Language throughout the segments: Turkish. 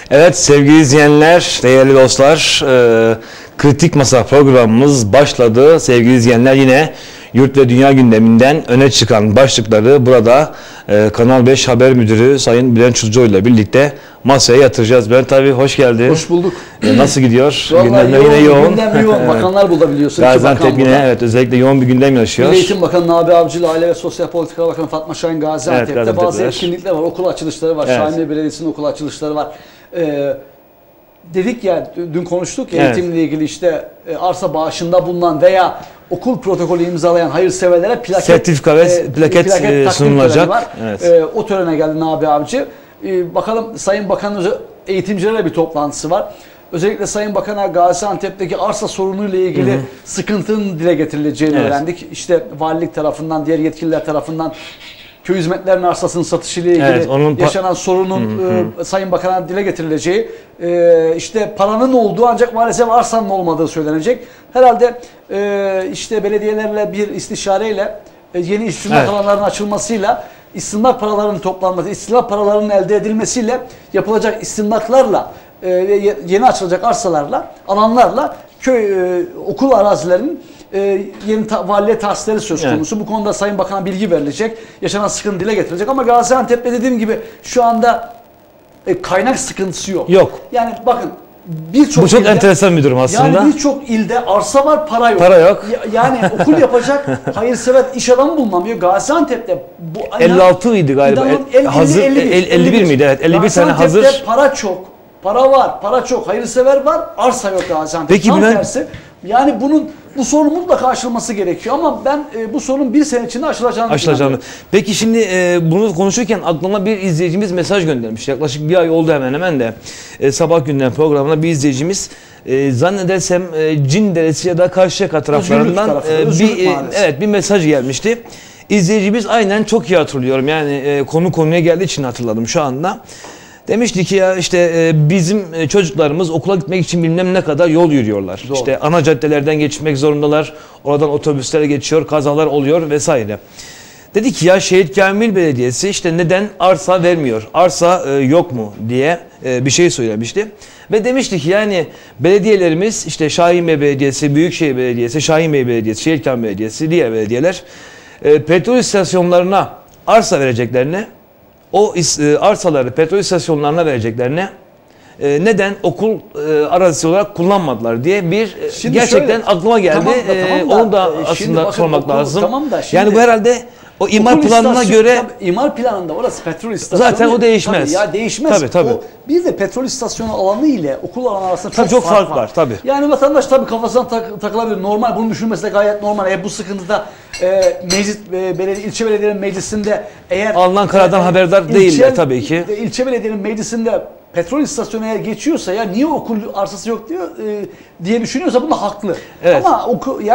Evet sevgili izleyenler, değerli dostlar, Kritik Masa programımız başladı. Sevgili izleyenler, yine yurt ve dünya gündeminden öne çıkan başlıkları burada Kanal 5 Haber Müdürü Sayın Bülent Çulcuoğlu ile birlikte masaya yatıracağız. Bülent abi hoş geldin. Hoş bulduk. Nasıl gidiyor? Gündemler yine yoğun. Gündem yoğun. Bakanlar bulabiliyorsun. Gaziantep yine özellikle yoğun bir gündem yaşıyor. Milli Eğitim Bakanı Nabi Avcı, Aile ve Sosyal Politikalar Bakanı Fatma Şahin Gaziantep'te. Evet, bazı etkinlikler var. Okul açılışları var. Evet. Şahinbey Belediyesi'nin okul açılışları var. Dedik ya, dün konuştuk ya, evet, eğitimle ilgili işte arsa bağışında bulunan veya okul protokolü imzalayan hayırseverlere plaket, sertifika ve plaket sunulacak. Evet. O törene geldi Nabi Avcı. Bakalım Sayın Bakan'ın eğitimcilerle bir toplantısı var. Özellikle Sayın Bakan'a Gaziantep'teki arsa sorunuyla ilgili sıkıntının dile getirileceğini öğrendik. İşte valilik tarafından, diğer yetkililer tarafından köy hizmetlerinin arsasının satışıyla ilgili yaşanan sorunun Sayın Bakan'a dile getirileceği, işte paranın olduğu ancak maalesef arsanın olmadığı söylenecek. Herhalde işte belediyelerle bir istişareyle yeni istimlak alanlarının açılmasıyla, istimlak paralarının toplanması, istimlak paralarının elde edilmesiyle yapılacak istimlaklarla yeni açılacak arsalarla, alanlarla köy okul arazilerinin yeni valiliğe tahsisleri söz konusu. Evet. Bu konuda Sayın Bakan'a bilgi verilecek. Yaşanan sıkıntı dile getirilecek. Ama Gaziantep'te dediğim gibi şu anda kaynak sıkıntısı yok. Yok. Yani bakın birçok bu çok enteresan bir durum aslında. Yani birçok ilde arsa var, para yok. Para yok. Yani okul yapacak hayırsever iş adamı bulunamıyor. Gaziantep'te bu 56 idi galiba. Hazır 51 miydi? Evet. 51 tane hazır. Gaziantep'te para çok. Para var, para çok. Hayırsever var, arsa yok Gaziantep'te. Peki tam tersi. Yani bu sorunun mutlaka aşılması gerekiyor ama ben bu sorunun bir sene içinde aşılacağını düşünüyorum. Peki şimdi bunu konuşurken aklıma bir izleyicimiz mesaj göndermiş. Yaklaşık bir ay oldu hemen hemen de. Sabah gündem programına bir izleyicimiz zannedersem Cinderesi ya da Karşıyaka taraflarından bir mesaj gelmişti. İzleyicimiz aynen çok iyi hatırlıyorum. Yani konuya geldiği için hatırladım şu anda. Demişti ki ya işte bizim çocuklarımız okula gitmek için bilmem ne kadar yol yürüyorlar. Doğru. İşte ana caddelerden geçmek zorundalar. Oradan otobüsler geçiyor, kazalar oluyor vesaire. Dedi ki ya Şehit Kamil Belediyesi işte neden arsa vermiyor? Arsa yok mu diye bir şey söylemişti. Ve demişti ki yani belediyelerimiz işte Şahinbey Belediyesi, Büyükşehir Belediyesi, Şahinbey Belediyesi, Şehit Kamil Belediyesi, diğer belediyeler petrol istasyonlarına arsa vereceklerine, o arsaları petrol istasyonlarına vereceklerine neden okul arazisi olarak kullanmadılar diye bir gerçekten aklıma geldi. Tamam da, onu da aslında sormak lazım. Tamam da yani bu herhalde o imar planına göre imar planında orası petrol istasyonu. Zaten o değişmez. Tabii, ya değişmez. Tabii. O, bir de petrol istasyonu alanı ile okul alanı arasında çok fark var. Tabii. Yani vatandaş tabii kafasına takılabilir. Normal, bunu düşünmesi de gayet normal. Bu sıkıntıda ilçe belediyenin meclisinde eğer alınan karardan haberdar değiller tabii ki. İlçe belediyenin meclisinde petrol istasyonu eğer geçiyorsa ya niye okul arsası yok diye düşünüyorsa bunda haklı. Evet. Ama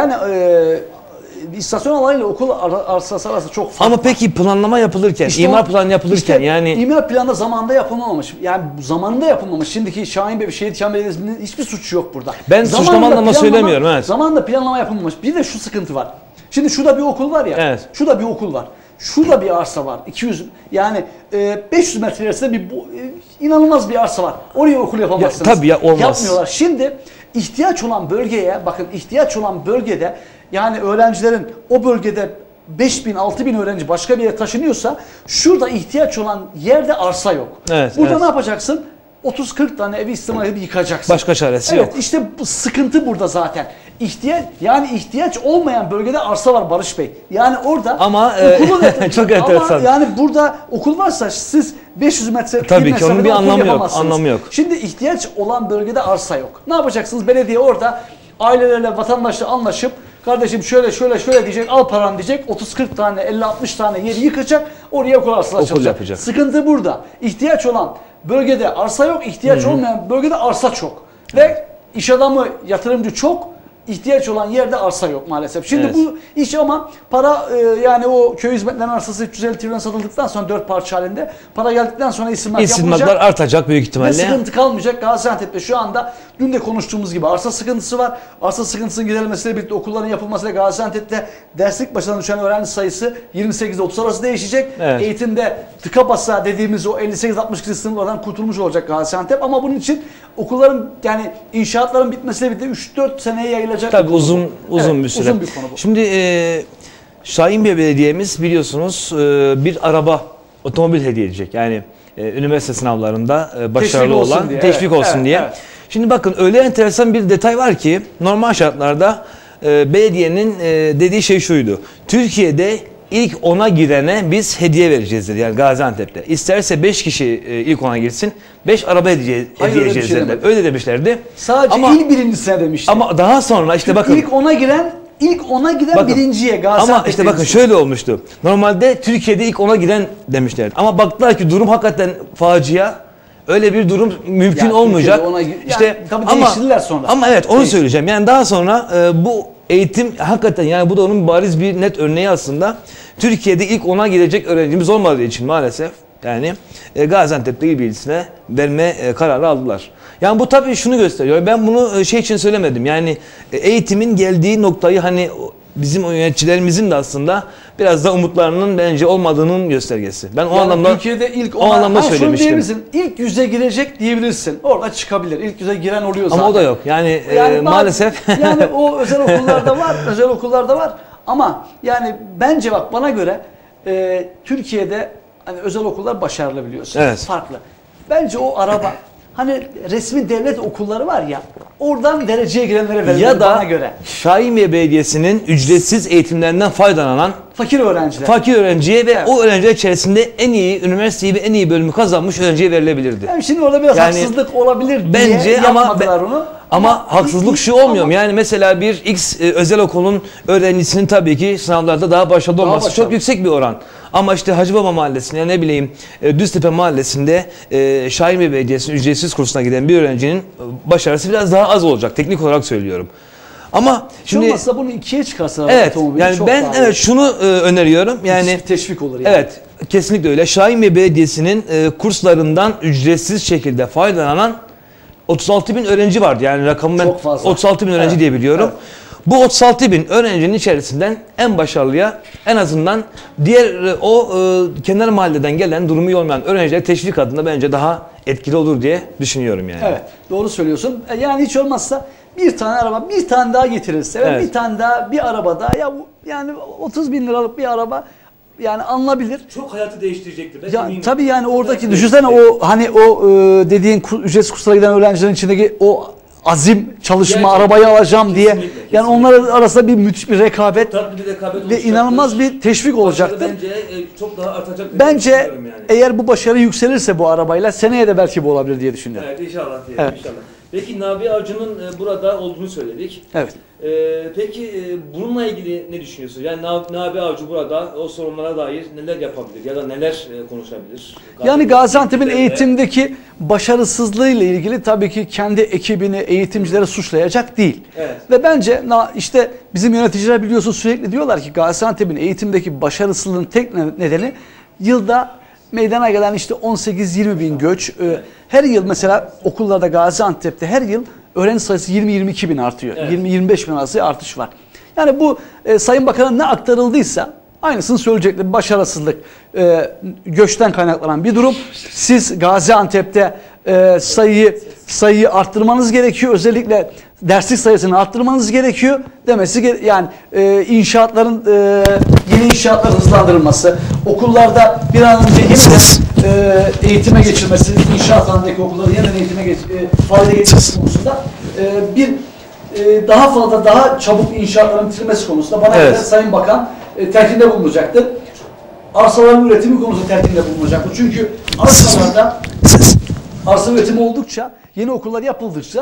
istasyon alanıyla okul arsası arasında çok fark Ama peki planlama yapılırken, imar planı yapılırken yani imar planı zamanında yapılmamış. Yani zamanında yapılmamış. Şimdiki Şahinbey ve Şehit Kamil Belediyesi'nin hiçbir suçu yok burada. Ben suçlama anlamda söylemiyorum. Evet. Zamanında planlama yapılmamış. Bir de şu sıkıntı var. Şimdi şurada bir okul var ya. Evet. Şurada bir okul var. Şurada bir arsa var. 200 yani 500 metre ilerisinde inanılmaz bir arsa var. Oraya okul yapamazsınız. Tabii ya, olmaz. Yapmıyorlar. Şimdi ihtiyaç olan bölgeye bakın, ihtiyaç olan bölgede yani öğrencilerin o bölgede 5.000 6.000 öğrenci başka bir yere taşınıyorsa şurada ihtiyaç olan yerde arsa yok. Evet, burada ne yapacaksın? 30-40 tane evi istimlal edip yıkacaksın. Başka çaresi yok. İşte bu sıkıntı burada zaten. İhtiyaç olmayan bölgede arsa var Barış Bey. Yani orada ama çok enteresan. Ama yani burada okul varsa siz 500 metre tabii ki onun bir anlamı yok. Şimdi ihtiyaç olan bölgede arsa yok. Ne yapacaksınız? Belediye orada ailelerle, vatandaşla anlaşıp kardeşim şöyle diyecek, al paran diyecek, 30-40 tane 50-60 tane yeri yıkacak, oraya okul arsası açılacak. Sıkıntı burada. İhtiyaç olan bölgede arsa yok, ihtiyaç olmayan bölgede arsa çok. Ve iş adamı, yatırımcı çok, ihtiyaç olan yerde arsa yok maalesef. Şimdi Evet. bu iş ama para yani o köy hizmetlerinin arsası 350 trilyon satıldıktan sonra 4 parça halinde para geldikten sonra isimler İstimlaklar yapılacak. artacak büyük Ve ihtimalle. sıkıntı kalmayacak. Gaziantep'te şu anda dün de konuştuğumuz gibi arsa sıkıntısı var. Arsa sıkıntısının giderilmesiyle birlikte okulların yapılmasıyla Gaziantep'te derslik başına düşen öğrenci sayısı 28'de 30 arası değişecek. Evet. Eğitimde tıka basa dediğimiz o 58-62 sınıflardan kurtulmuş olacak Gaziantep. Ama bunun için okulların yani inşaatların bitmesiyle birlikte 3-4 seneye yayılacak. Tabii bir konu uzun bu. uzun Evet, bir süre. Uzun bir konu bu. Şimdi Şahinbey Belediye'miz biliyorsunuz bir araba otomobil hediye edecek. Yani üniversite sınavlarında başarılı olsun olan diye, teşvik evet, olsun evet, diye. evet. Şimdi bakın öyle enteresan bir detay var ki normal şartlarda belediyenin dediği şey şuydu. Türkiye'de ilk 10'a girene biz hediye vereceğiz dedi. Yani Gaziantep'te. İsterse 5 kişi ilk 10'a girsin 5 araba hediye Hayır, öyle bir edeceğiz şey dediler. demedim. Öyle demişlerdi. Sadece ama, il birincisine demişti. ama daha sonra işte bakın. İlk ona giden Bakın, birinciye Gaziantep ama işte bakın birincisi. şöyle olmuştu. Normalde Türkiye'de ilk ona giren demişlerdi. Ama baktılar ki durum hakikaten facia. Öyle bir durum mümkün Yani olmayacak. Türkiye'de ona İşte tabii değiştirdiler sonra. Ama evet onu Değişti. söyleyeceğim. Yani daha sonra bu eğitim hakikaten yani bu da onun bariz bir net örneği aslında. Türkiye'de ilk ona girecek öğrencimiz olmadığı için maalesef yani Gaziantep'te il birincisine verme kararı aldılar. Yani bu tabii şunu gösteriyor. Ben bunu şey için söylemedim. Yani eğitimin geldiği noktayı hani bizim yöneticilerimizin de aslında biraz da umutlarının bence olmadığının göstergesi. Ben o Yani anlamda Türkiye'de ilk o anlamda söylemiştim. diyebilirsin. İlk yüze girecek diyebilirsin. Orada çıkabilir. İlk yüze giren oluyor zaten. Ama o da yok. Yani, maalesef. Yani o özel okullarda var. Özel okullarda var. Ama yani bence bak bana göre Türkiye'de hani özel okullar başarılı biliyorsun. Evet. Farklı. Bence o araba hani resmi devlet okulları var ya oradan dereceye girenlere verilir ya da bana göre. Şahinbey Belediyesi'nin ücretsiz eğitimlerinden faydalanan Fakir öğrenciler. fakir öğrenciye ve Evet. o öğrenciler içerisinde en iyi üniversiteyi ve en iyi bölümü kazanmış öğrenciye verilebilirdi. Yani şimdi orada biraz Yani haksızlık olabilir diye bence yapmadılar onu. Ama haksızlık ilk- şu olmuyor mu? ama- Yani mesela bir X özel okulun öğrencisinin tabii ki sınavlarda daha başarılı olması başarılı. çok yüksek bir oran. Ama işte Hacıbaba Mahallesi'nde ne bileyim Düztepe Mahallesi'nde Şahinbey Belediyesi'nin ücretsiz kursuna giden bir öğrencinin başarısı biraz daha az olacak. Teknik olarak söylüyorum. Ama Hiç şimdi olmazsa bunu ikiye çıkarsalar evet otomobili yani çok ben daha evet iyi. şunu öneriyorum. Yani teşvik olur yani. evet kesinlikle öyle. Şahinbey Belediyesi'nin kurslarından ücretsiz şekilde faydalanan 36 bin öğrenci vardı. Yani rakamı ben Çok fazla. 36 bin öğrenci Evet, diye biliyorum. evet. Bu 36 bin öğrencinin içerisinden en başarılıya en azından diğer kenar mahalleden gelen durumu iyi olmayan öğrenciler teşvik adına bence daha etkili olur diye düşünüyorum yani. Evet, doğru söylüyorsun. Yani hiç olmazsa bir tane araba, bir tane daha getirirse ve Evet. bir tane daha bir araba daha yani 30 bin liralık bir araba yani alınabilir. Çok hayatı değiştirecektir. Ya, tabii yani oradaki düşünsene o hani o dediğin ücretsiz kurslara giden öğrencilerin içindeki o azim çalışma Gerçekten. arabayı alacağım diye Kesinlikle, yani kesinlikle. onlar arasında bir müthiş bir rekabet Tatlı bir rekabet ve inanılmaz bir teşvik olacaktır. Bence çok daha artacak. Bence eğer bu başarı yükselirse bu arabayla seneye de belki bu olabilir diye düşünüyorum. Evet inşallah diyelim Evet. inşallah. Peki Nabi Avcı'nın burada olduğunu söyledik. Evet. Peki bununla ilgili ne düşünüyorsun? Yani Nabi Avcı burada o sorunlara dair neler yapabilir ya da neler konuşabilir? Yani Gaziantep'in eğitimdeki başarısızlığıyla ilgili tabii ki kendi ekibini, eğitimcileri suçlayacak değil. Evet. Ve bence işte bizim yöneticiler biliyorsun sürekli diyorlar ki Gaziantep'in eğitimdeki başarısızlığın tek nedeni yılda meydana gelen işte 18-20 bin göç. Her yıl mesela okullarda Gaziantep'te her yıl öğrenci sayısı 20-22 bin artıyor. Evet. 20-25 bin arası artış var. Yani bu Sayın Bakan'a ne aktarıldıysa aynısını söyleyecekler. Başarısızlık, göçten kaynaklanan bir durum. Siz Gaziantep'te sayıyı arttırmanız gerekiyor. Özellikle derslik sayısını arttırmanız gerekiyor demesi yani inşaatların yeni inşaatların hızlandırılması, okullarda bir an önce yeniden eğitime geçilmesi, inşaat alanındaki okulları yeniden eğitime faaliyete geçirmesi konusunda bir daha fazla daha çabuk inşaatların bitirilmesi konusunda bana göre Sayın Bakan telkinde bulunacaktır. Arsaların üretimi konusunda telkinde bulunacaktır. Çünkü arsalarda arsa üretimi oldukça, yeni okullar yapıldıkça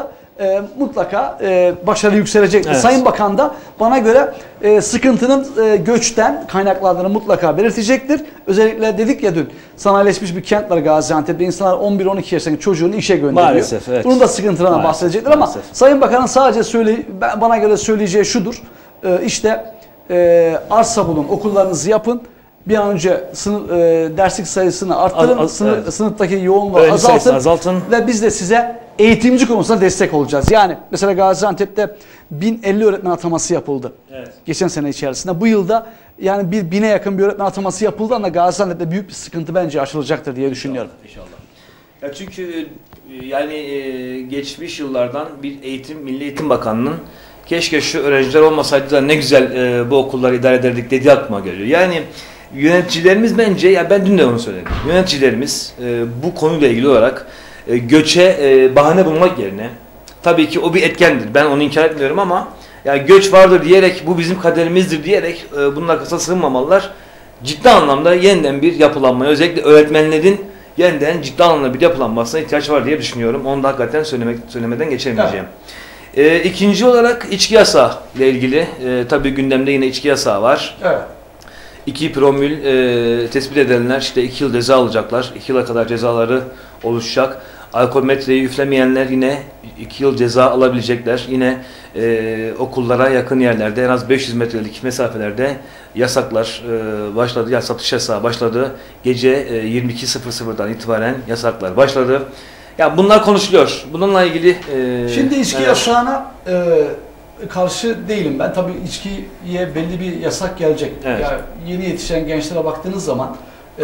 mutlaka başarı yükselecektir. Evet. Sayın Bakan da bana göre sıkıntının göçten kaynaklandığını mutlaka belirtecektir. Özellikle dedik ya dün, sanayileşmiş bir kent var Gaziantep'te. İnsanlar 11-12 yaşındaki çocuğunu işe gönderiyor. Maalesef, evet. Bunun da sıkıntılarına Maalesef, bahsedecektir maalesef. ama Sayın Bakan'ın sadece bana göre söyleyeceği şudur. İşte arsa bulun, okullarınızı yapın. Bir an önce derslik sayısını arttırın, Evet. sınıftaki yoğunluğu Öğrenci sayısını azaltın ve biz de size eğitimci konusunda destek olacağız. Yani mesela Gaziantep'te 1050 öğretmen ataması yapıldı. Evet. Geçen sene içerisinde. Bu yılda yani 1000'e yakın bir öğretmen ataması yapıldı ama Gaziantep'te büyük bir sıkıntı bence aşılacaktır diye düşünüyorum. İnşallah. Ya çünkü yani geçmiş yıllardan bir Milli Eğitim Bakanı'nın keşke şu öğrenciler olmasaydı da ne güzel bu okulları idare ederdik dediği aklıma geliyor. Yani yöneticilerimiz bence, ya ben dün de onu söyledim. Yöneticilerimiz bu konuyla ilgili olarak göçe bahane bulmak yerine, tabii ki o bir etkendir. Ben onu inkar etmiyorum ama yani göç vardır diyerek, bu bizim kaderimizdir diyerek bunun arkasına sığınmamalılar. Ciddi anlamda yeniden bir yapılanmaya, özellikle öğretmenlerin yeniden ciddi anlamda bir yapılanmasına ihtiyaç var diye düşünüyorum. Onu da hakikaten söylemeden geçemeyeceğim. İkinci olarak içki yasağı ile ilgili tabii gündemde yine içki yasağı var. Evet. 2 promil tespit edilenler işte 2 yıl ceza alacaklar. 2 yıla kadar cezaları oluşacak. Alkol metreyi üflemeyenler yine 2 yıl ceza alabilecekler. Yine okullara yakın yerlerde en az 500 metrelik mesafelerde yasaklar başladı. Ya satış yasağı başladı. Gece 22.00'dan itibaren yasaklar başladı. Ya bunlar konuşuluyor. Bununla ilgili Şimdi içki yasağına karşı değilim ben. Tabii içkiye belli bir yasak gelecek. Evet. Yani yeni yetişen gençlere baktığınız zaman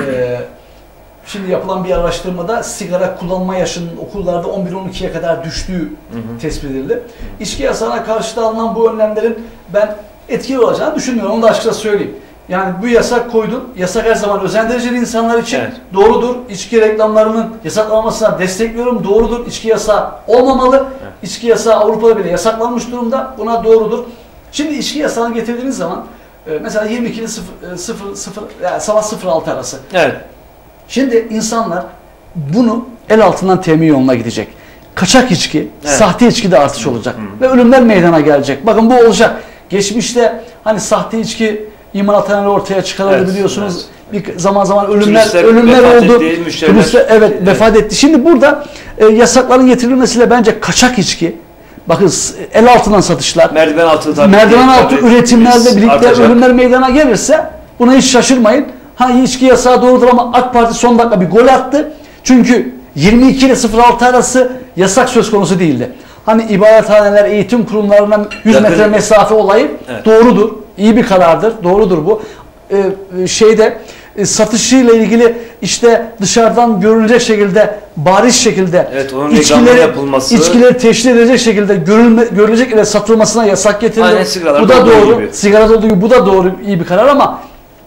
şimdi yapılan bir araştırmada sigara kullanma yaşının okullarda 11-12'ye kadar düştüğü tespit edildi. İçki yasağına karşı da alınan bu önlemlerin ben etkili olacağını düşünmüyorum. Onu da açıkça söyleyeyim. Yani bu yasak koydun. Yasak her zaman özendiricidir insanlar için. Evet. Doğrudur. İçki reklamlarının yasaklanmasına destekliyorum. Doğrudur. İçki yasağı olmamalı. Evet. İçki yasağı Avrupa'da bile yasaklanmış durumda. Buna doğrudur. Şimdi içki yasağını getirdiğiniz zaman mesela 22 ile 00 yani sabah 06 arası. Evet. Şimdi insanlar bunu el altından temin yoluna gidecek. Kaçak içki, Evet. sahte içki de artış olacak. Ve ölümler meydana gelecek. Bakın bu olacak. Geçmişte hani sahte içki imalathaneleri ortaya çıkarıldı Evet, biliyorsunuz. evet. Bir zaman ölümler Turistler ölümler vefat oldu. etti, müşteriler- Turistler vefat etti. Şimdi burada yasakların getirilmesiyle bence kaçak içki, bakın el altından satışlar, Merdiven altı tabii. merdiven altı tabii üretimlerle birlikte artacak. ölümler meydana gelirse buna hiç şaşırmayın. Ha içki yasağı doğrudur ama AK Parti son dakika bir gol attı. Çünkü 22 ile 06 arası yasak söz konusu değildi. Hani ibarethaneler, eğitim kurumlarından 100 Yakın- metre mesafe olayı Evet. doğrudur. İyi bir karardır. Doğrudur bu. Satışıyla ilgili işte dışarıdan görülecek şekilde, bariz şekilde Evet, onun reklamının yapılması. içkileri teşhir edecek şekilde görülecek ile satılmasına yasak getirildi. Aynen sigaralarda Bu da olduğu doğru. gibi. Sigarada olduğu gibi bu da doğru, iyi bir karar ama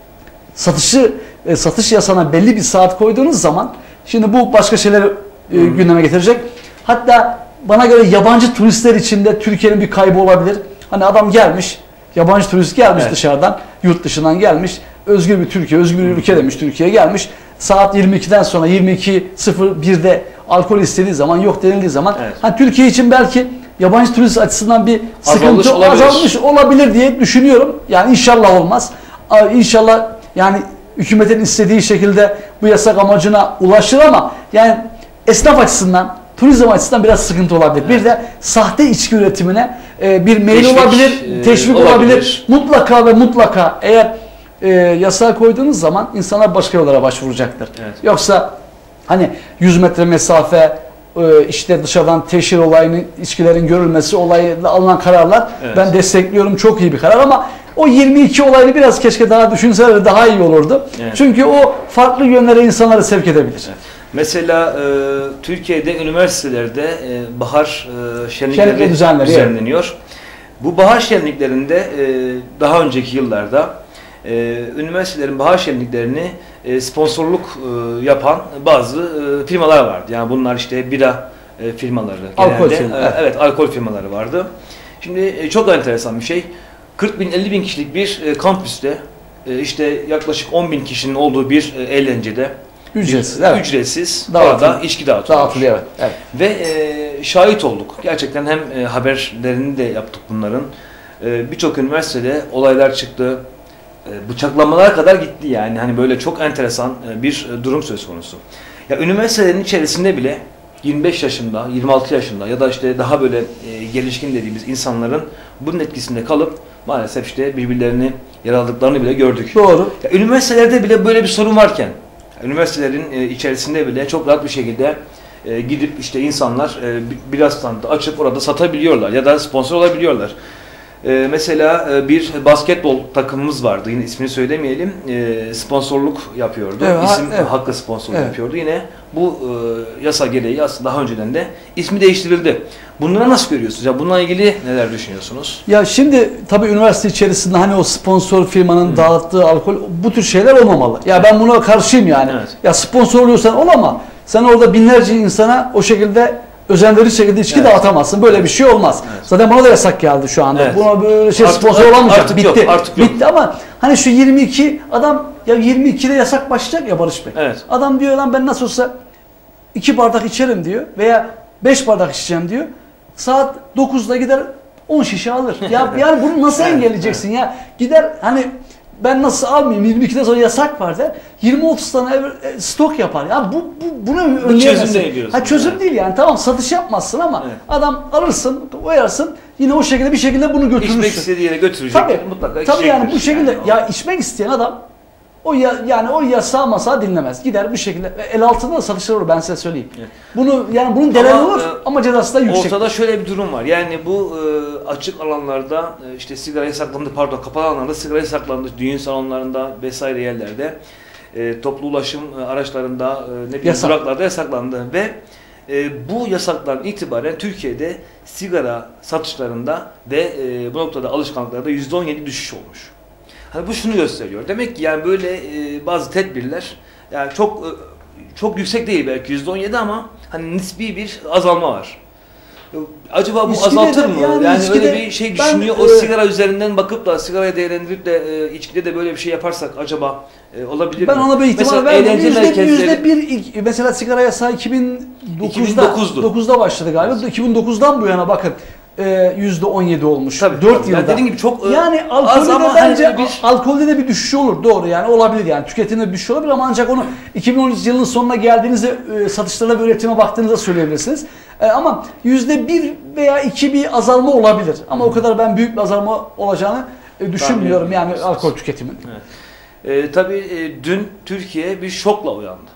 satış yasağına belli bir saat koyduğunuz zaman şimdi bu başka şeyleri gündeme getirecek. Hatta bana göre yabancı turistler için de Türkiye'nin bir kaybı olabilir. Hani adam gelmiş, yabancı turist gelmiş Evet. dışarıdan, yurt dışından gelmiş. Özgür bir Türkiye, özgür bir ülke demiş Türkiye'ye gelmiş. Saat 22'den sonra 22.01'de alkol istediği zaman, yok denildiği zaman Evet. hani Türkiye için belki yabancı turist açısından bir Azalmış sıkıntı olabilir. azalmış olabilir diye düşünüyorum. Yani inşallah olmaz. İnşallah yani hükümetin istediği şekilde bu yasak amacına ulaşır ama yani esnaf açısından, turizm açısından biraz sıkıntı olabilir. Bir de sahte içki üretimine bir meyil Teşvik, olabilir, teşvik olabilir. olabilir. Mutlaka ve mutlaka eğer yasağı koyduğunuz zaman insanlar başka yollara başvuracaktır. Evet. Yoksa hani 100 metre mesafe, işte dışarıdan teşhir olayının, içkilerin görülmesi olayıyla alınan kararlar Evet. ben destekliyorum. Çok iyi bir karar ama o 22 olayını biraz keşke daha düşünseler daha iyi olurdu. Evet. Çünkü o farklı yönlere insanları sevk edebilir. Mesela Türkiye'de üniversitelerde bahar şenlikleri düzenleri, düzenleniyor. Bu bahar şenliklerinde daha önceki yıllarda üniversitelerin bahar şenliklerini sponsorluk yapan bazı firmalar vardı. Yani bunlar işte bira firmaları genelde. Alkol firmaları. Evet, alkol firmaları vardı. Şimdi çok enteresan bir şey. 40 bin 50 bin kişilik bir kampüste işte yaklaşık 10 bin kişinin olduğu bir eğlencede Ücretsiz, evet. Ücretsiz Dağıtım. orada içki dağıtılıyor. Dağıtılıyor, evet. Ve şahit olduk. Gerçekten hem haberlerini de yaptık bunların. Birçok üniversitede olaylar çıktı. Bıçaklamalara kadar gitti yani. Hani böyle çok enteresan bir durum söz konusu. Ya üniversitelerin içerisinde bile 25 yaşında, 26 yaşında ya da işte daha böyle gelişkin dediğimiz insanların bunun etkisinde kalıp maalesef işte birbirlerini yaraladıklarını bile gördük. Doğru. Ya, üniversitelerde bile böyle bir sorun varken, üniversitelerin içerisinde bile çok rahat bir şekilde gidip işte insanlar bira standı açıp orada satabiliyorlar ya da sponsor olabiliyorlar. Mesela bir basketbol takımımız vardı, yine ismini söylemeyelim, sponsorluk yapıyordu, evet, isim evet. hakkı sponsorluk yapıyordu. Yine bu yasa gereği aslında daha önceden de ismi değiştirildi. Bunları nasıl görüyorsunuz? Ya bununla ilgili neler düşünüyorsunuz? Ya şimdi tabii üniversite içerisinde hani o sponsor firmanın dağıttığı alkol, bu tür şeyler olmamalı. Ya ben buna karşıyım yani. Evet. Ya sponsor oluyorsan ol ama sen orada binlerce insana o şekilde özendirici şekilde içki dağıtamazsın. Böyle bir şey olmaz. Evet. Zaten bana da yasak geldi şu anda. Evet. Buna böyle şey Artık- sponsor olamayacak. artık Bitti. yok, artık yok. Bitti ama hani şu 22 adam, ya 22'de yasak başlayacak ya Barış Bey. Evet. Adam diyor lan ben nasıl olsa 2 bardak içerim diyor veya 5 bardak içeceğim diyor. Saat 9'da gider 10 şişe alır. Ya yani bunu nasıl Evet, engelleyeceksin ya? Gider hani ben nasıl almayayım, 22'den sonra yasak var der. 20-30 tane stok yapar. Ya bunu önleyemezsin. değil diyorsun. Ha çözüm Evet. değil yani. Tamam satış yapmazsın ama Evet. adam alırsın, koyarsın. Yine o şekilde bir şekilde bunu götürürsün. İçmek istediği yere götürecek. Tabii. Mutlaka Tabii yani bu içecektir. şekilde Yani ya içmek isteyen adam yani o yasağı masağı dinlemez. Gider bir şekilde el altında da satışlar olur ben size söyleyeyim. Evet. Bunun delali Ama, olur ama cezası da yüksek. Ortada şöyle bir durum var. Yani bu açık alanlarda işte sigara yasaklandı, pardon kapalı alanlarda sigara yasaklandı. Düğün salonlarında vesaire yerlerde toplu ulaşım araçlarında ne bileyim Yasak. duraklarda yasaklandı ve bu yasaklardan itibaren Türkiye'de sigara satışlarında ve bu noktada alışkanlıklarda %17 düşüş olmuş. Hani bu şunu gösteriyor. Demek ki yani böyle bazı tedbirler yani çok yüksek değil belki %17 ama hani nispi bir azalma var. Acaba bu İçkide azaltır de, mı? yani Yani içkide öyle bir şey ben, düşünüyor. O sigara üzerinden bakıp da sigarayı değerlendirip de içkide de böyle bir şey yaparsak acaba olabilir Ben mi? ona bir ihtimal Mesela verdim. eğlence merkezleri %1 mesela sigara yasağı 2009'da 2009'du. 9'da başladı galiba. 2009'dan bu yana bakın %17 olmuş. Tabii, 4 tabii. yılda. Yani dediğim gibi çok yani az alkolde ama de bence hani alkolde de bir düşüş olur. Doğru yani olabilir yani. Tüketimde bir düşüş olabilir ama ancak onu 2013 yılının sonuna geldiğinizde satışlara ve üretime baktığınızda söyleyebilirsiniz. Ama %1 veya 2 bir azalma olabilir. Ama o kadar ben büyük bir azalma olacağını düşünmüyorum yani alkol tüketiminin. Tabii dün Türkiye bir şokla uyandı.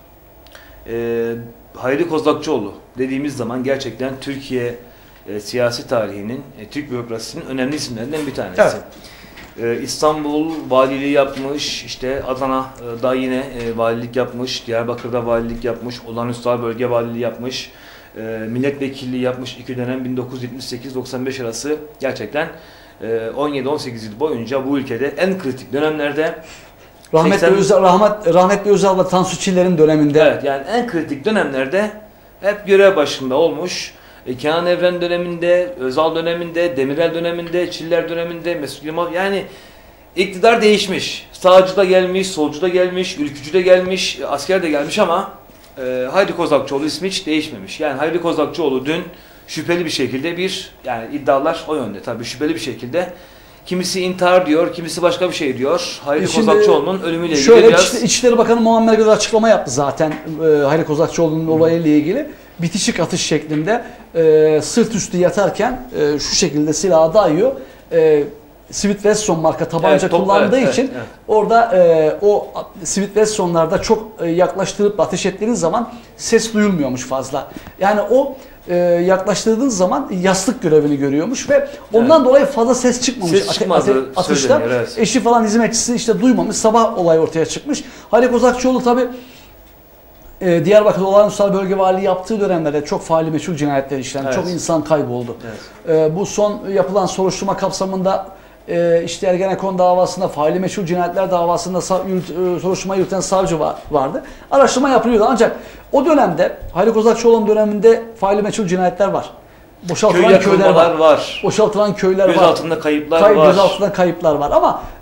Hayri Kozakçıoğlu dediğimiz zaman gerçekten Türkiye siyasi tarihinin, Türk bürokrasisinin önemli isimlerinden bir tanesi. Evet. İstanbul valiliği yapmış, işte Adana'da yine valilik yapmış, Diyarbakır'da valilik yapmış, olağanüstü hal bölge valiliği yapmış, milletvekilliği yapmış 2 dönem 1978-95 arası gerçekten 17-18 yıl boyunca bu ülkede en kritik dönemlerde Rahmetli Özal ve Tansu Çiller'in döneminde. evet yani en kritik dönemlerde hep görev başında olmuş. Kenan Evren döneminde, Özal döneminde, Demirel döneminde, Çiller döneminde, Mesut Yılmaz yani iktidar değişmiş. Sağcı da gelmiş, solcu da gelmiş, ülkücü de gelmiş, asker de gelmiş ama Hayri Kozakçıoğlu ismi hiç değişmemiş. Yani Hayri Kozakçıoğlu dün şüpheli bir şekilde yani iddialar o yönde tabii şüpheli bir şekilde. Kimisi intihar diyor, kimisi başka bir şey diyor. Hayri Kozakçıoğlu'nun ölümüyle ilgili şöyle biraz... İçişleri Bakanı Muammer Güler açıklama yaptı zaten Hayri Kozakçıoğlu'nun olayıyla ilgili. Bitişik atış şeklinde sırt üstü yatarken şu şekilde silahı dayıyor. Smith Wesson marka tabanca kullandığı için orada o Smith Wesson'larda çok yaklaştırıp ateş ettiğiniz zaman ses duyulmuyormuş fazla. Yani o yaklaştırdığınız zaman yastık görevini görüyormuş ve ondan dolayı fazla ses çıkmamış atışta. Evet. Eşi falan hizmetçisi işte duymamış. Sabah olay ortaya çıkmış. Hayri Kozakçıoğlu tabii Diyarbakır'da olağanüstü hal bölge valiliği yaptığı dönemlerde çok faili meçhul cinayetler işlendi. Evet. Çok insan kayboldu. Evet. Bu son yapılan soruşturma kapsamında işte Ergenekon davasında, faili meçhul cinayetler davasında soruşturma yürüten savcı vardı. Araştırma yapılıyordu ancak o dönemde Hayri Kozakçıoğlu'nun döneminde faili meçhul cinayetler var. Boşaltılan köyler var. Boşaltılan köyler var. Gözaltında kayıplar var. Gözaltında kayıplar var ama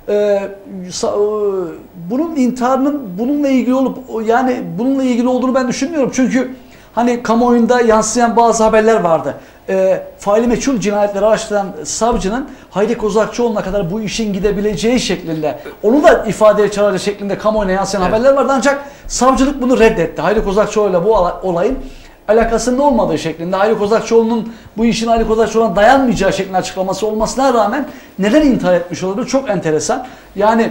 bunun intiharının bununla ilgili olup yani bununla ilgili olduğunu ben düşünmüyorum. Çünkü hani kamuoyunda yansıyan bazı haberler vardı. Faili meçhul cinayetleri araştıran savcının Hayri Kozakçıoğlu'na kadar bu işin gidebileceği şeklinde, onu da ifadeye çağıracak şeklinde kamuoyuna yansıyan haberler vardı, ancak savcılık bunu reddetti. Hayri Kozakçıoğlu'yla bu olayın alakasının olmadığı şeklinde, Hayri Kozakçıoğlu'nun bu işin Hayri Kozakçıoğlu'na dayanmayacağı şeklinde açıklaması olmasına rağmen neden intihar etmiş olabilir? Çok enteresan. Yani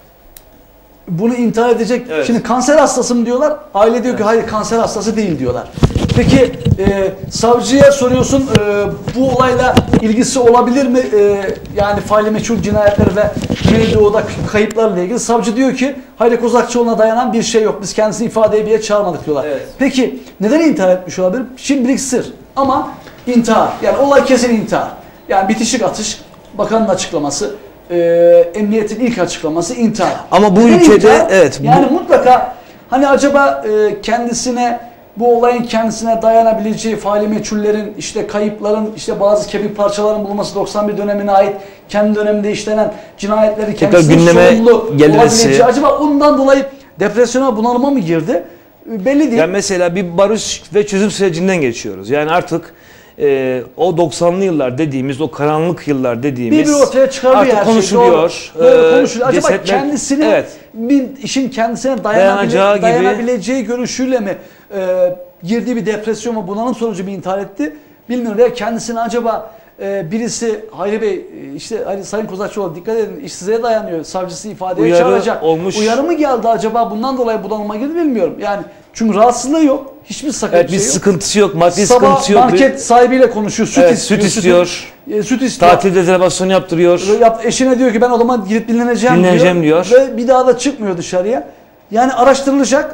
bunu intihar edecek. Evet. Şimdi kanser hastası mı diyorlar? Aile diyor ki hayır, kanser hastası değil diyorlar. Peki savcıya soruyorsun, bu olayla ilgisi olabilir mi? Yani faili meçhul cinayetler ve Güneydoğu'da kayıplarla ilgili. Savcı diyor ki Hayri Kozakçıoğlu'na dayanan bir şey yok. Biz kendisini ifadeye bir yere çağırmadık diyorlar. Evet. Peki neden intihar etmiş olabilir? Şimdilik sır. Ama intihar. Yani olay kesin intihar. Yani bitişik atış. Bakanın açıklaması. Emniyetin ilk açıklaması intihar. Ama bu ülkede evet. Yani mutlaka hani acaba kendisine, bu olayın kendisine dayanabileceği, faili meçhullerin, işte kayıpların, işte bazı kemik parçaların bulunması, 91 dönemine ait kendi döneminde işlenen cinayetleri kendisine sorumlu olabileceği, acaba ondan dolayı depresyona, bunalıma mı girdi? Belli değil. Yani mesela bir barış ve çözüm sürecinden geçiyoruz. Yani artık o 90'lı yıllar dediğimiz, o karanlık yıllar dediğimiz bir ortaya çıkarıyor, artık konuşuluyor. Doğru konuşuluyor. Acaba kendisine, bir işin kendisine dayanabileceği görüşüyle mi girdiği bir depresyon mu, bunalım sonucu bir intihar etti? Bilmiyorum. Ya kendisine acaba birisi, Hayri Bey, işte Sayın Kozakçıoğlu dikkat edin, iş size dayanıyor, savcısı ifadeye çağıracak. Uyarı mı geldi acaba, bundan dolayı bunalıma girdi, bilmiyorum. Yani çünkü rahatsızlığı yok. Hiçbir sakıncası bir yok. sıkıntısı yok, maddi Sabah sıkıntısı yok. Market sahibiyle konuşuyor, süt istiyor. Süt istiyor. Tatil rezervasyonu yaptırıyor. Eşine diyor ki ben o zaman gidip dinleneceğim diyor. Ve bir daha da çıkmıyor dışarıya. Yani araştırılacak.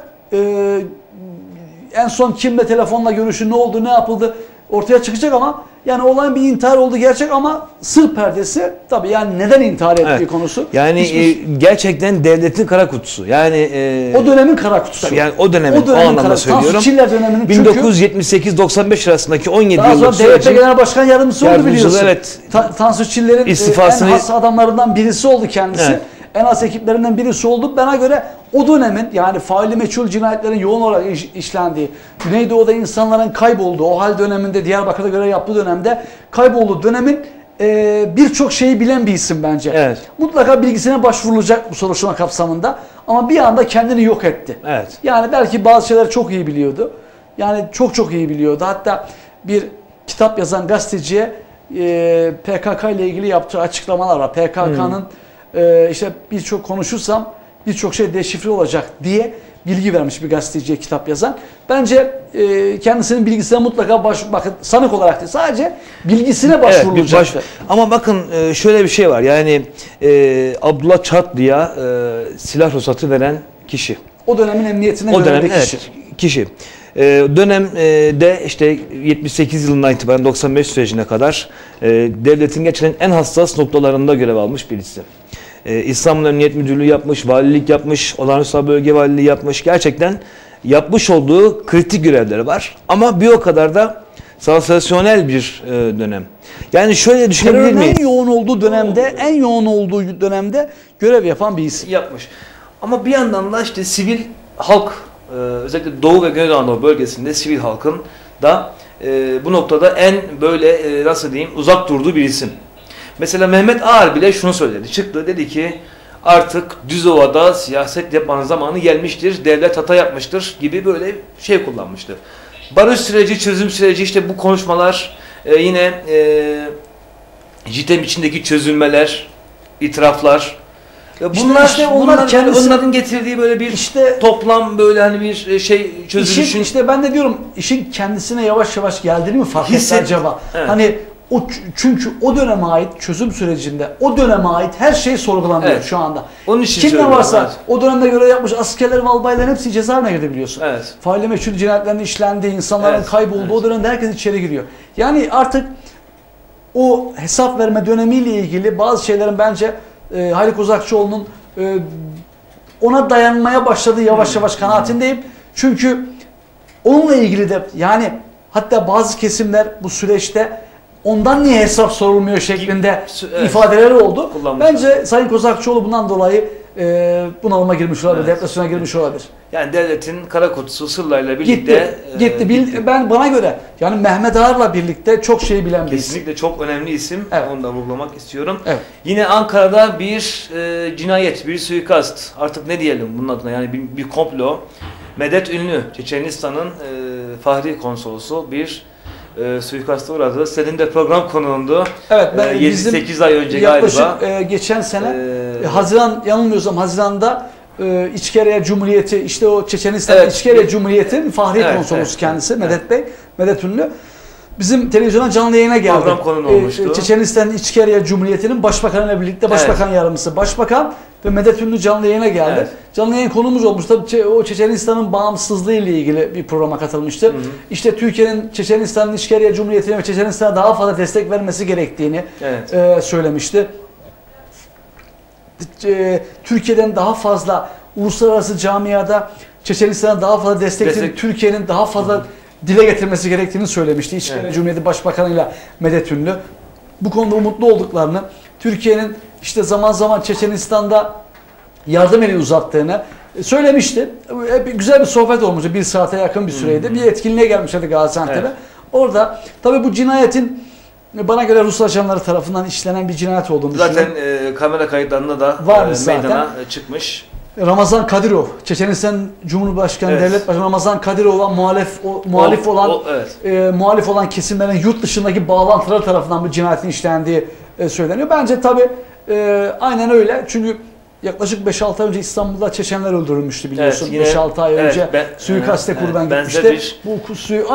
En son kimle telefonla görüşü, ne oldu, ne yapıldı ortaya çıkacak, ama yani olayın bir intihar olduğu gerçek, ama sır perdesi tabii, yani neden intihar ettiği konusu. Yani gerçekten devletin kara kutusu. Yani o dönemin kara kutusu. Yani o dönemin o anlamda söylüyorum. Tansu Çiller döneminin 1978-95 arasındaki 17 yıllık sürecin DYP Genel Başkan Yardımcısı oldu, biliyorsun. Evet. Tansu Çiller'in en has adamlarından birisi oldu kendisi. Evet. En az ekiplerinden birisi oldu. Bana göre o dönemin, yani faili meçhul cinayetlerin yoğun olarak işlendiği, Güneydoğu'da insanların kaybolduğu, o hal döneminde, Diyarbakır'da görev yaptığı dönemde kaybolduğu dönemin birçok şeyi bilen bir isim bence. Evet. Mutlaka bilgisine başvurulacak bu soruşturma kapsamında, ama bir anda kendini yok etti. Evet. Yani belki bazı şeyleri çok iyi biliyordu. Yani çok iyi biliyordu. Hatta bir kitap yazan gazeteciye PKK ile ilgili yaptığı açıklamalar var. PKK'nın işte birçok konuşursam birçok şey deşifre olacak diye bilgi vermiş bir gazeteciye kitap yazan. Bence kendisinin bilgisine mutlaka bakın, sanık olarak değil, sadece bilgisine başvurulacak. Ama bakın şöyle bir şey var. Yani Abdullah Çatlı'ya silah ruhsatı veren kişi. O dönemin emniyetinden görevli kişi. Kişi. Dönemde işte 78 yılından itibaren 95 sürecine kadar devletin gerçekten en hassas noktalarında görev almış birisi. İstanbul Emniyet Müdürlüğü yapmış, valilik yapmış, olağanüstü bölge valiliği yapmış. Gerçekten yapmış olduğu kritik görevleri var. Ama bir o kadar da sansasyonel bir dönem. Yani şöyle düşünebilir miyiz? En yoğun olduğu dönemde görev yapan bir isim. Yapmış. Ama bir yandan da işte sivil halk, özellikle Doğu ve Güneydoğu Anadolu bölgesinde sivil halkın da bu noktada en böyle nasıl diyeyim, uzak durduğu bir isim. Mesela Mehmet Ağar bile şunu söyledi. Çıktı, dedi ki artık Düzova'da siyaset yapmanın zamanı gelmiştir. Devlet hata yapmıştır gibi böyle şey kullanmıştı. Barış süreci, çözüm süreci, işte bu konuşmalar, yine JITEM içindeki çözülmeler, itiraflar. Onların getirdiği böyle bir toplam, böyle hani bir şey çözülüşün. İşte ben de diyorum, işin kendisine yavaş yavaş geldiğini mi fark etti acaba? Evet. Hani çünkü o döneme ait çözüm sürecinde o döneme ait her şey sorgulanıyor şu anda. Onun için kim ne varsa o dönemde görev yapmış askerler ve albayların hepsi cezaevine girdi, biliyorsun. Evet. Faili meçhul cinayetlerin işlendiği, insanların kaybolduğu o dönemde herkes içeri giriyor. Yani artık o hesap verme dönemiyle ilgili bazı şeylerin bence Hayri Kozakçıoğlu'nun ona dayanmaya başladığı yavaş yavaş kanaatindeyim. Çünkü onunla ilgili de, yani hatta bazı kesimler bu süreçte ondan niye hesap sorulmuyor şeklinde Evet. ifadeleri oldu. Kullanmışlar. Bence Sayın Kozakçıoğlu bundan dolayı bunalıma girmiş olabilir, Evet. depresyona girmiş olabilir. Yani devletin kara kutusu sırlarla birlikte Gitti. Ben bana göre yani Mehmet Ağar'la birlikte çok şey bilen bir isim. kesinlikle çok önemli isim. Evet. Onu da vurgulamak istiyorum. Evet. Yine Ankara'da bir cinayet, bir suikast. Artık ne diyelim bunun adına? Yani bir komplo. Medet Ünlü, Çeçenistan'ın Fahri Konsolosu bir suikasta uğradı. Senin de program konuğundu. Evet, ben 7-8 ay önce yaklaşık galiba. geçen sene Haziran, yanılmıyorsam Haziran'da İçkeriye Cumhuriyeti, işte o Çeçenistan Evet. İçkeriye Cumhuriyeti'nin Fahri Evet, Konsolosu evet, kendisi, evet. Medet Bey, Medet Ünlü. Bizim televizyona canlı yayına geldi. Program konuğu olmuştu. Çeçenistan İçkeriye Cumhuriyeti'nin başbakanıyla birlikte başbakan yardımcısı, başbakan ve Medet Ünlü canlı yayına geldi. Evet. Canlı yayın konumuz olmuş. Tabii o Çeçenistan'ın bağımsızlığı ile ilgili bir programa katılmıştı. İşte Türkiye'nin Çeçenistan'ın İçkeriye Cumhuriyeti'ne ve Çeçenistan'a daha fazla destek vermesi gerektiğini söylemişti. Türkiye'den daha fazla uluslararası camiada Çeçenistan'a daha fazla destek. Türkiye'nin daha fazla dile getirmesi gerektiğini söylemişti. İçişleri Cumhuriyeti Başbakanı'yla Medet Ünlü. Bu konuda umutlu olduklarını, Türkiye'nin işte zaman zaman Çeçenistan'da yardım eli uzattığını söylemişti. Güzel bir sohbet olmuştu. 1 saate yakın bir süreydi. Bir etkinliğe gelmişlerdi Gaziantep'e. Evet. Orada tabii bu cinayetin bana göre Rus ajanları tarafından işlenen bir cinayet olduğunu düşünüyorum. Zaten kamera kayıtlarında da Varmış meydana zaten. çıkmış. Ramazan Kadyrov, Çeçenistan Cumhurbaşkanı Devlet Başkanı Ramazan Kadyrov'a muhalif olan kesimlerin yurt dışındaki bağlantıları tarafından bu cinayetin işlendiği söyleniyor. Bence tabii aynen öyle. Çünkü yaklaşık 5-6 ay önce İstanbul'da Çeçenler öldürülmüştü biliyorsun. 5-6 ay önce suikaste kurban gitmişti. Bu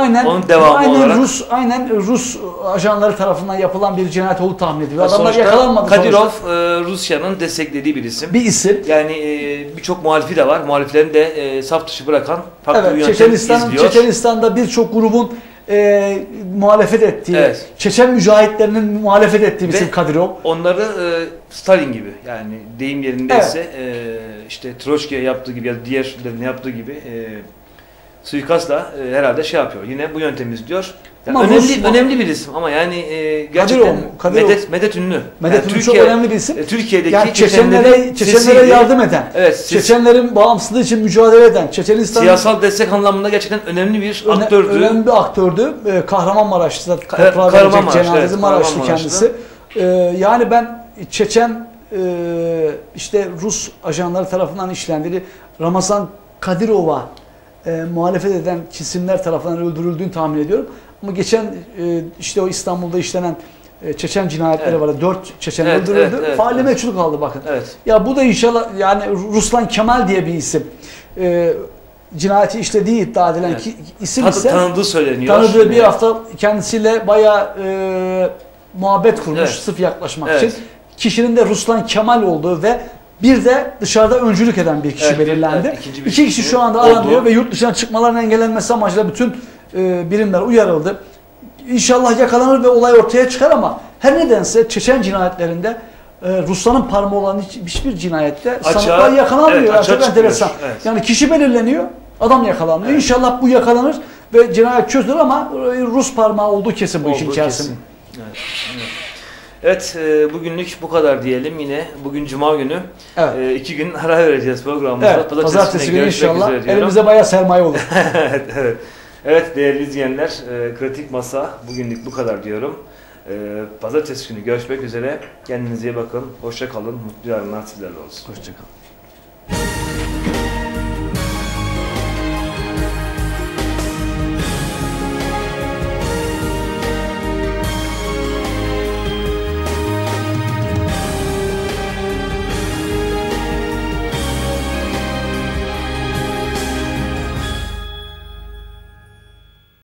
Rus ajanları tarafından yapılan bir cinayet olduğu tahmin ediliyor. Adamlar yakalanmadı. Kadyrov Rusya'nın desteklediği bir isim. Bir isim. Yani birçok muhalifi de var. Muhaliflerini de saf dışı bırakan farklı bir yöntem izliyor. Çeçenistan'da birçok grubun muhalefet ettiği, Çeçen mücahitlerinin muhalefet ettiği bir isim Kadyrov. Onları Stalin gibi, yani deyim yerindeyse işte Troçki'ye yaptığı gibi ya da diğerlerine yaptığı gibi suikastla herhalde şey yapıyor. Yine bu yöntemi izliyor. Yani önemli bir isim ama yani gerçekten Medet Ünlü. Medet Ünlü çok önemli bir isim. Türkiye'deki yani Çeçenlere yardım eden, Çeçenlerin bağımsızlığı için mücadele eden, Çeçenistan'ın siyasal destek anlamında gerçekten önemli bir aktördü. Önemli bir aktördü. Kahramanmaraş'ta toprağa verecek cenazesi Maraşlı kendisi. Yani ben Çeçen işte Rus ajanları tarafından işlendiği Ramazan Kadyrov'a muhalefet eden kesimler tarafından öldürüldüğünü tahmin ediyorum. Ama geçen işte o İstanbul'da işlenen Çeçen cinayetleri var. 4 Çeçen öldürüldü. Faali meçhul kaldı bakın. Ya bu da inşallah yani Ruslan Kemal diye bir isim. Cinayeti işlediği iddia edilen isim ise tanıdığı söyleniyor. Tanıdığı bir hafta kendisiyle bayağı muhabbet kurmuş sırf yaklaşmak için. Kişinin de Ruslan Kemal olduğu ve bir de dışarıda öncülük eden bir kişi belirlendi. İki kişi şu anda aranıyor ve yurt dışına çıkmalarının engellenmesi amacıyla bütün birimler uyarıldı. İnşallah yakalanır ve olay ortaya çıkar ama her nedense Çeçen cinayetlerinde Rusların parmağı olan hiçbir cinayette sanıklar yakalanmıyor. Çok enteresan. Yani kişi belirleniyor, adam yakalanmıyor. İnşallah bu yakalanır ve cinayet çözülür ama Rus parmağı olduğu kesin bu işin içerisinde. Evet, bugünlük bu kadar diyelim. Yine bugün Cuma günü. 2 gün ara vereceğiz programımızda. Pazartesi günü inşallah. Elimize bayağı sermaye olur. Evet değerli izleyenler, Kritik Masa bugünlük bu kadar diyorum. Pazartesi günü görüşmek üzere. Kendinize iyi bakın. Hoşça kalın. Mutlu yarınlar sizlerle olsun. Hoşça kalın.